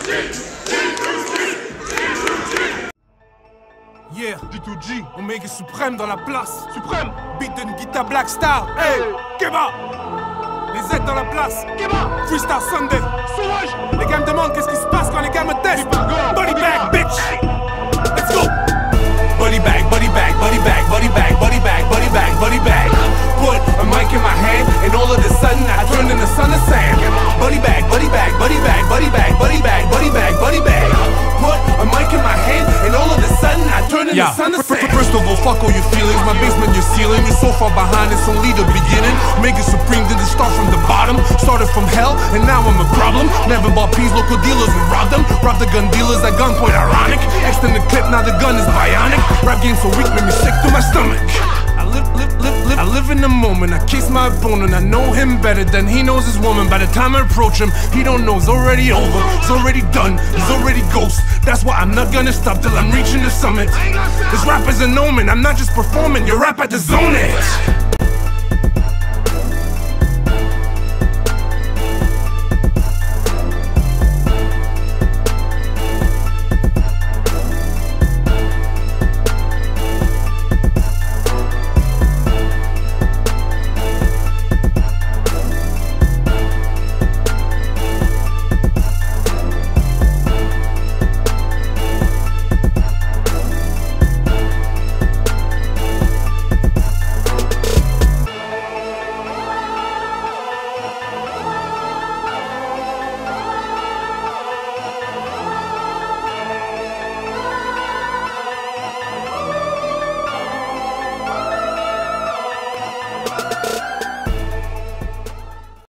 Yeah, G2G, Omega suprême dans la place. Suprême, beat d'une guitare Black Star. Hey, Keba, les Z dans la place. Keba, Freestyle Sunday. Sauvage. Les gars me demandent qu'est-ce qui se passe quand les gars me testent. Body bag, bitch. Let's go. Body bag, body bag, body bag, body bag, body bag, body bag, body bag. Put a mic in my hand, and all of a sudden I turn into Son of Sam. Body bag, body bag, body bag, body bag, body bag, body bag, body bag. Put a mic in my hand, and all of a sudden I turn into Son of Sam. First of all, fuck all your feelings. My basement, your ceiling. You're so far behind, it's only the beginning. Make it supreme, didn't start from the bottom. Started from hell, and now I'm a problem. Never bought peas, local dealers would rob them. Rob the gun dealers at gunpoint, ironic. Extend the clip, now the gun is bionic. Rap game so weak, made me sick to my stomach. I live in the moment, I kiss my opponent. I know him better than he knows his woman. By the time I approach him, he don't know, it's already over. It's already done, he's already ghost. That's why I'm not gonna stop till I'm reaching the summit. This rap is an omen, I'm not just performing. Your rap at the zone edge.